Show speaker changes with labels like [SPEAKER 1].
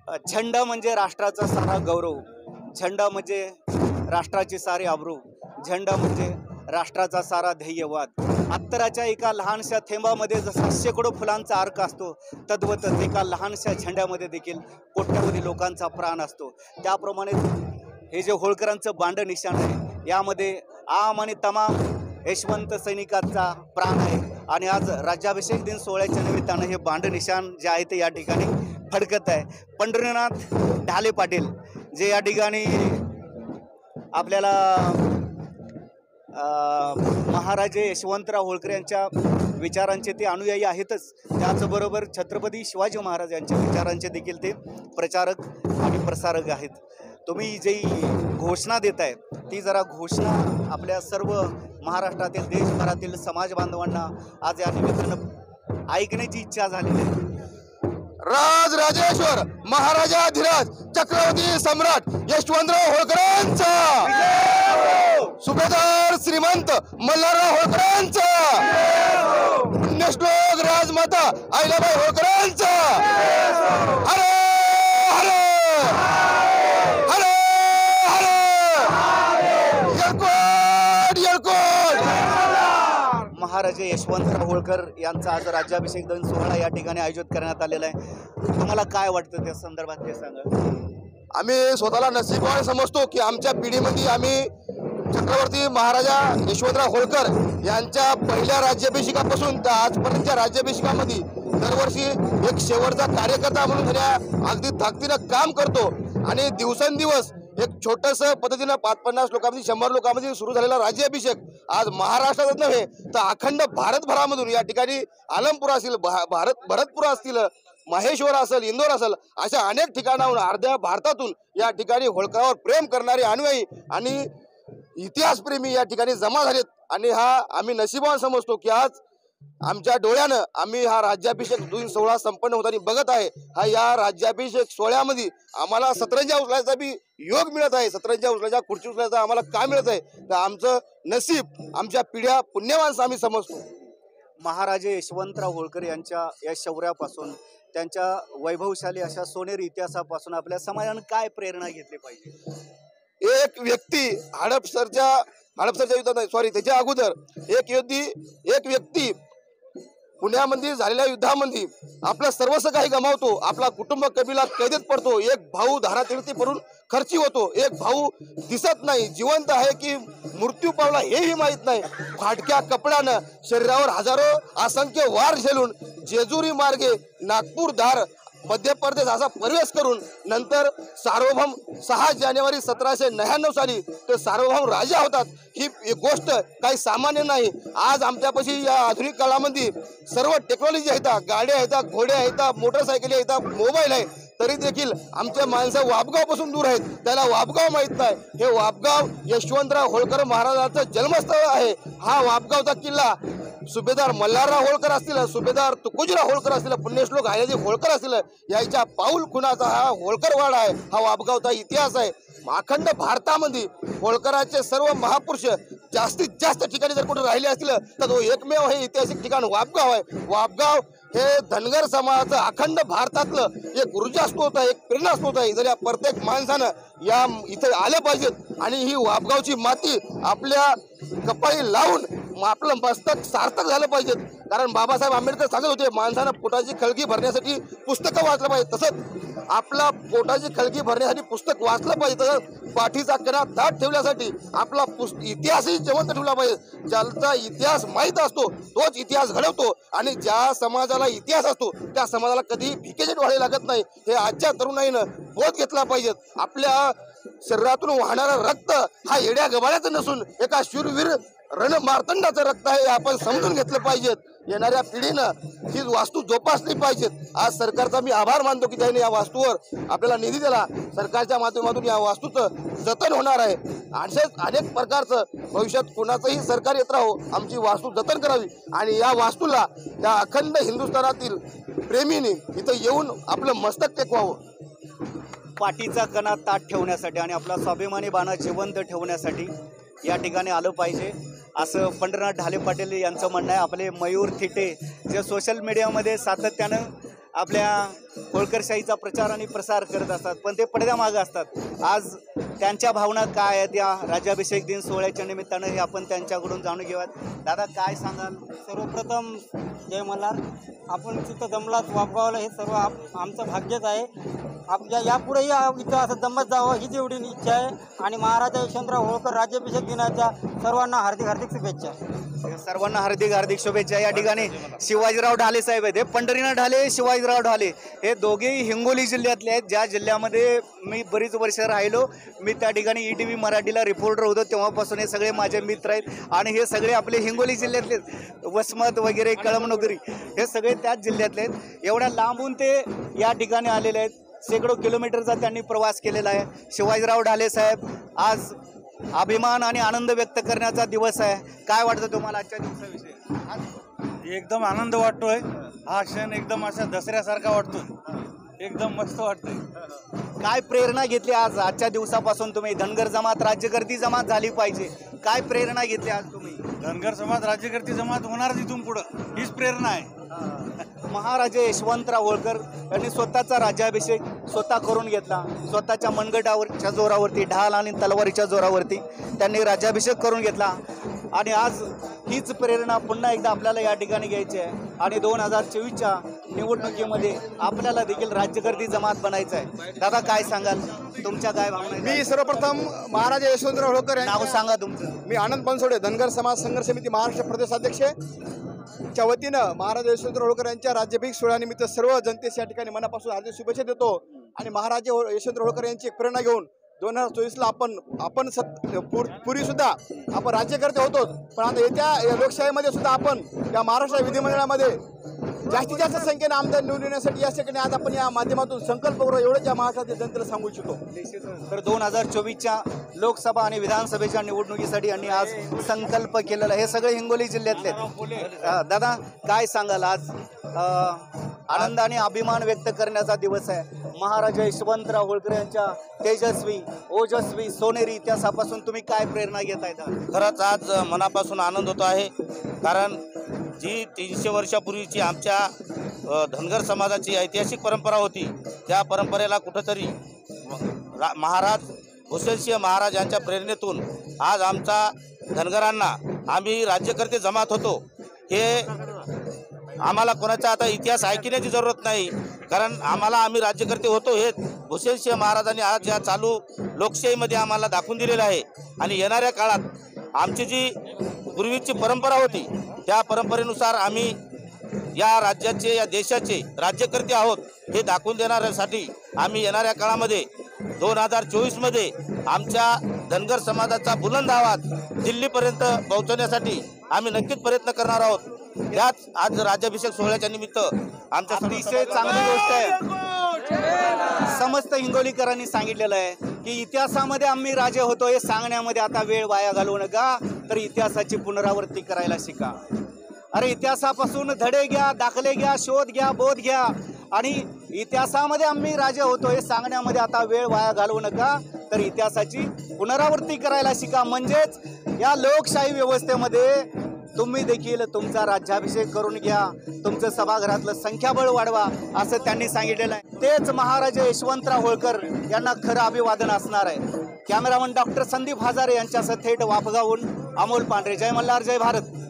[SPEAKER 1] झेंडा म्हणजे राष्ट्राचा सारा गौरव, झेंडा म्हणजे राष्ट्राची सारी आबरू, झेंडा म्हणजे राष्ट्राचा सारा ध्येयवाद. अत्तराच्या एका लहानशा थेंबामध्ये जसा शेकडो फुलांचा अर्क असतो, तद्वतच एका लहानशा झेंड्यामध्ये देखील कोट्यावधी लोकांचा प्राण असतो. त्याप्रमाणे हे जे होळकरांचं बांड निशाण आहे, यामध्ये आम आणि तमाम यशवंत सैनिकांचा प्राण आहे. आणि आज राज्याभिषेक दिन सोहळ्याच्या निमित्तानं हे बांड निशाण जे आहे ते या ठिकाणी फडकत आहे. पंढरीनाथ ढाले पाटील जे या ठिकाणी आपल्याला महाराजे यशवंतराव होळकर यांच्या विचारांचे ते अनुयायी आहेतच, त्याचबरोबर छत्रपती शिवाजी महाराज यांच्या विचारांचे देखील ते प्रचारक आणि प्रसारक आहेत. तुम्ही जी घोषणा देताय ती जरा घोषणा आपल्या सर्व महाराष्ट्रातील देशभरातील समाज बांधवांना आज या निमित्तानं ऐकण्याची इच्छा झालेली आहे.
[SPEAKER 2] राज राजेश्वर महाराजाधिराज छत्रपती सम्राट यशवंतराव होळकरांचा, सुभेदार श्रीमंत मल्हारराव होळकरांचा, पुण्यश्लोक राजमाता अहिल्याबाई होळकरांचा. हरे हरे हरे हरे येळकोट येळकोट.
[SPEAKER 1] महाराजे यशवंतराव होळकर यांचा आज राज्याभिषेक दिन सोहळा या ठिकाणी आयोजित करण्यात आलेला आहे. तुम्हाला काय वाटतं त्या संदर्भात ते सांगा.
[SPEAKER 2] आम्ही स्वतःला नशीबवान समजतो की आमच्या पिढीमध्ये आम्ही छत्रपती महाराजा यशवंतराव होळकर यांच्या पहिल्या राज्याभिषेकापासून तर आजपर्यंतच्या राज्याभिषेकामध्ये दरवर्षी एक शेवटचा कार्यकर्ता म्हणून खऱ्या अगदी ताकदीनं काम करतो. आणि दिवसेंदिवस एक छोटंसं पद्धतीनं 5-50 लोकांमध्ये 100 लोकांमध्ये सुरू झालेला राज्याभिषेक आज महाराष्ट्रातच नव्हे तर अखंड भारतभरामधून या ठिकाणी आलमपूर असतील, भरतपूर असतील, माहेश्वर असेल, इंदोर असेल, अशा अनेक ठिकाणाहून अर्ध्या भारतातून या ठिकाणी होळकरावर प्रेम करणारे अनुयायी आणि इतिहासप्रेमी या ठिकाणी जमा झालेत. आणि हा आम्ही नशिबान समजतो की आज आमच्या डोळ्यानं आम्ही हा राज्याभिषेक दिन सोहळा संपन्न होताना बघत आहे. हा या राज्याभिषेक सोहळ्यामध्ये आम्हाला सतरंजा उचलायचा बी योग मिळत आहे, सतरंजा उचलायचा, खुर्ची उचलायचा आम्हाला काय मिळत आहे. तर आमचं नशीब आमच्या पिढ्या पुण्यवान आम्ही समजतो.
[SPEAKER 1] महाराजे यशवंतराव होळकर यांच्या या शौर्यापासून, त्यांच्या वैभवशाली अशा सोनेरी इतिहासापासून आपल्या समाजाने काय प्रेरणा घेतली पाहिजे.
[SPEAKER 2] एक व्यक्ती हडपसरच्या युद्धात नाही, सॉरी, त्याच्या अगोदर एक व्यक्ती पुण्यामध्ये झालेल्या युद्धामध्ये आपलं सर्वस्व काही गमावतो, आपला कुटुंब कबिला कैदेत पडतो, एक भाऊ धारातीर्थी पडून खर्ची होतो, एक भाऊ दिसत नाही, जिवंत आहे की मृत्यू पावला हेही माहीत नाही. फाटक्या कपड्यानं शरीरावर हजारो असंख्य वार झेलून जेजुरी मार्गे नागपूर धार मध्य प्रदेश असा प्रवेश करून नंतर सार्वभौम 6 जानेवारी 1799 साली ते सार्वभौम राजा होतात. ही गोष्ट काही सामान्य नाही. आज आमच्यापाशी या आधुनिक काळामध्ये सर्व टेक्नॉलॉजी आहेत, गाड्या आहेत, घोडे आहेत, मोटरसायकली आहेत, मोबाईल आहे, तरी देखील आमच्या माणसं वापगावपासून दूर आहेत, त्याला वापगाव माहीत नाही. हे वापगाव यशवंतराव होळकर महाराजांचं जन्मस्थळ आहे. हा वापगावचा किल्ला सुभेदार मल्हारराव होळकर असतील, सुभेदार तुकोजीराव होळकर असतील, पुण्यश्लोक अहिल्यादेवी होळकर असतील, याच्या पाऊल खुणाचा हा होळकरवाडा आहे. हा वापगावचा इतिहास आहे. अखंड भारतामध्ये होळकरांचे सर्व महापुरुष जास्तीत जास्त ठिकाणी जर कुठे राहिले असतील तर तो एकमेव हे ऐतिहासिक ठिकाण वापगाव आहे. वापगाव हे धनगर समाजाचं अखंड भारतातलं एक ऊर्जा स्रोत आहे, एक प्रेरणा स्रोत आहे. जर या प्रत्येक माणसानं या इथे आलं पाहिजेत आणि ही वापगावची माती आपल्या कपाळी लावून आपलं मस्तक सार्थक झालं पाहिजेत. कारण बाबासाहेब आंबेडकर सांगत होते माणसानं पोटाची खळगी भरण्यासाठी पुस्तकं वाचलं पाहिजे, तसंच आपला पोटाची खळगी भरण्यासाठी पुस्तक वाचलं पाहिजे, तसंच पाठीचा कणा ताट ठेवण्यासाठी आपला इतिहासही जिवंत ठेवला पाहिजे. ज्याचा इतिहास माहीत असतो तोच इतिहास घडवतो आणि ज्या समाजाला इतिहास असतो त्या समाजाला कधीही भिकेचे डोळे लागत नाही. हे आजच्या तरुणाईनं बोध घेतला पाहिजेत. आपल्या शरीरातून वाहणारं रक्त हा येड्या गबाळ्याचं नसून एका शूरवीर रणमार्तंडाचं रक्त आहे, आपण समजून घेतलं पाहिजेत. येणाऱ्या पिढीनं ही वास्तू जोपासली पाहिजेत. आज सरकारचा मी आभार मानतो की त्याने या वास्तूवर आपल्याला निधी दिला. सरकारच्या माध्यमातून या वास्तूचं जतन होणार आहे. असेच अनेक प्रकारचं भविष्यात कोणाचंही सरकार येत राहो, आमची वास्तू जतन करावी आणि या वास्तूला त्या अखंड हिंदुस्थानातील प्रेमीने इथं येऊन आपलं मस्तक टेकवावं.
[SPEAKER 1] पाठीचा कणा ताट ठेवण्यासाठी आणि आपला स्वाभिमानी बाणा जिवंत ठेवण्यासाठी या ठिकाणी आलं पाहिजे असं पंढरीनाथ ढाले पाटील यांचं म्हणणं आहे. आपले मयूर थिटे जे सोशल मीडियामध्ये सातत्यानं आपल्या होळकरशाहीचा प्रचार आणि प्रसार करत असतात, पण ते पडद्यामागं असतात. आज त्यांच्या भावना काय आहेत या राज्याभिषेक दिन सोहळ्याच्या निमित्तानं हे आपण त्यांच्याकडून जाणून घेऊयात. दादा काय सांगाल?
[SPEAKER 3] सर्वप्रथम जय मल्हार. आपण तिथं जमलात वापगावला, हे सर्व आमचं भाग्यच आहे. आपल्या यापुढेही इथं असं जमत जावं हीच एवढी इच्छा आहे. आणि महाराजा यशवंतराव होळकर राज्याभिषेक दिनाच्या सर्वांना हार्दिक हार्दिक शुभेच्छा.
[SPEAKER 1] सर्वांना हार्दिक हार्दिक शुभेच्छा. या ठिकाणी शिवाजीराव ढाले साहेब आहेत, हे पंढरीनाथ ढाले, शिवाजीराव ढाले हे दोघेही हिंगोली जिल्ह्यातले आहेत, ज्या जिल्ह्यामध्ये मी बरीच वर्ष राहिलो. मी त्या ठिकाणी ETV मराठीला रिपोर्टर होतो, तेव्हापासून हे सगळे माझे मित्र आहेत. आणि हे सगळे आपले हिंगोली जिल्ह्यातले, वसमत वगैरे, कळमनुरी, हे सगळे त्याच जिल्ह्यातले आहेत. एवढ्या लांबून ते या ठिकाणी आलेले आहेत. शेकडो किलोमीटरचा त्यांनी प्रवास केलेला आहे. शिवाजीराव ढाले साहेब, आज अभिमान आणि आनंद व्यक्त करण्याचा दिवस आहे. काय वाटतं तुम्हाला आजच्या दिवसाविषयी?
[SPEAKER 4] एकदम आनंद वाटतोय. हा क्षण एकदम असा दसऱ्यासारखा वाटतोय, एकदम मस्त वाटतंय.
[SPEAKER 1] काय प्रेरणा घेतली आज आजच्या दिवसापासून तुम्ही? धनगर जमात राज्यकर्ती जमात झाली पाहिजे, काय प्रेरणा घेतली आज तुम्ही?
[SPEAKER 4] धनगर समाज राज्यकर्ती जमात होणार इथून पुढं, हीच प्रेरणा आहे.
[SPEAKER 1] महाराजे यशवंतराव होळकर यांनी स्वतःचा राज्याभिषेक स्वतः करून घेतला. स्वतःच्या मनगटावरच्या जोरावरती, ढाल आणि तलवारीच्या जोरावरती त्यांनी राज्याभिषेक करून घेतला. आणि आज हीच प्रेरणा पुन्हा एकदा आपल्याला या ठिकाणी घ्यायची आहे. आणि 2024च्या निवडणुकीमध्ये आपल्याला देखील राज्यकर्ती जमात बनायचं आहे. दादा काय सांगाल, तुमच्या काय भावना आहेत?
[SPEAKER 2] मी सर्वप्रथम महाराजा यशवंतराव होळकर
[SPEAKER 1] नाव सांगा तुमचं.
[SPEAKER 2] मी आनंद बनसोडे, धनगर समाज संघर्ष समिती महाराष्ट्र प्रदेशाध्यक्ष च्या वतीनं महाराजा यशवंतराव होळकर यांच्या राज्याभिषेक सोहळ्यानिमित्त सर्व जनतेस या ठिकाणी मनापासून हार्दिक शुभेच्छा देतो. आणि महाराजा यशवंतराव होळकर यांची एक प्रेरणा घेऊन 2024ला आपण पूर्वी सुद्धा आपण राज्यकर्ते होतो, पण आता येत्या लोकशाहीमध्ये सुद्धा आपण या महाराष्ट्र विधिमंडळामध्ये जास्तीत जास्त संख्येने आमदार निवडून येण्यासाठी या ठिकाणी आज आपण या माध्यमातून संकल्प करू, एवढंच या महाराष्ट्रातील जनतेला सांगू इच्छितो.
[SPEAKER 1] तर 2024च्या लोकसभा आणि विधानसभेच्या निवडणुकीसाठी यांनी आज संकल्प केलेला. हे सगळे हिंगोली जिल्ह्यातले आहेत. दादा काय सांगाल, आज आनंद आणि अभिमान व्यक्त करण्याचा दिवस आहे. महाराजा यशवंतराव होळकर यांच्या तेजस्वी, ओजस्वी, सोनेरी इतिहासापासून तुम्ही काय प्रेरणा घेताय?
[SPEAKER 5] खरंच आज मनापासून आनंद होतो आहे, कारण जी 300 वर्षापूर्वीची आमच्या धनगर समाजाची ऐतिहासिक परंपरा होती, त्या परंपरेला कुठंतरी महाराज हुसेनसिंह महाराज यांच्या प्रेरणेतून आज आमचा धनगरांना आम्ही राज्यकर्ते जमात होतो. हे आम्हाला कोणाचा आता इतिहास ऐकण्याची जरूरत नाही, कारण आम्ही राज्यकर्ते होतो हे हुसेनसिंह महाराजांनी आज या चालू लोकशाहीमध्ये आम्हाला दाखवून दिलेलं आहे. आणि येणाऱ्या काळात आमची जी पूर्वीची परंपरा होती, त्या परंपरेनुसार आम्ही या राज्याचे, या देशाचे राज्यकर्ते आहोत हे दाखवून देण्यासाठी आम्ही येणाऱ्या काळामध्ये 2024मध्ये आमच्या धनगर समाजाचा बुलंद आवाज दिल्लीपर्यंत पोहोचवण्यासाठी आम्ही नक्कीच प्रयत्न करणार आहोत. याच आज राज्याभिषेक सोहळ्याच्या निमित्त आमच्या
[SPEAKER 1] अतिशय चांगली गोष्ट आहे. समस्त हिंगोलीकरांनी सांगितलेलं आहे की इतिहासामध्ये आम्ही राजे होतो हे सांगण्यामध्ये आता वेळ वाया घालवू नका, तर इतिहासाची पुनरावृत्ती करायला शिका. अरे इतिहासापासून धडे घ्या, दाखले घ्या, शोध घ्या, बोध घ्या. आणि इतिहासामध्ये आम्ही राजे होतो हे सांगण्यामध्ये आता वेळ वाया घालवू नका, तर इतिहासाची पुनरावृत्ती करायला शिका. म्हणजेच या लोकशाही व्यवस्थेमध्ये तुम्ही देखील तुमचा राज्याभिषेक करून घ्या, तुमचं सभागृहातलं संख्याबळ वाढवा, असं त्यांनी सांगितलेलं आहे. तेच महाराजा यशवंतराव होळकर यांना खरं अभिवादन असणार आहे. कॅमेरामन डॉक्टर संदीप हजारे यांच्यासह थेट वापगावून अमोल पांढरे. जय मल्हार, जय भारत.